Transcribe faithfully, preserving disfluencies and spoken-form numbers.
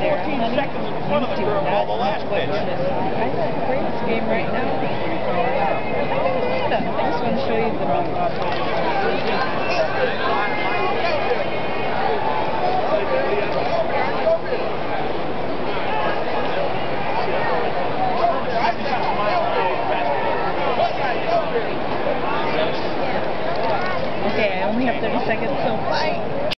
there, honey. seconds in front of the curveball the last pitch. I have the greatest game right now. I just want to show you the Okay, I only have thirty seconds, so bye.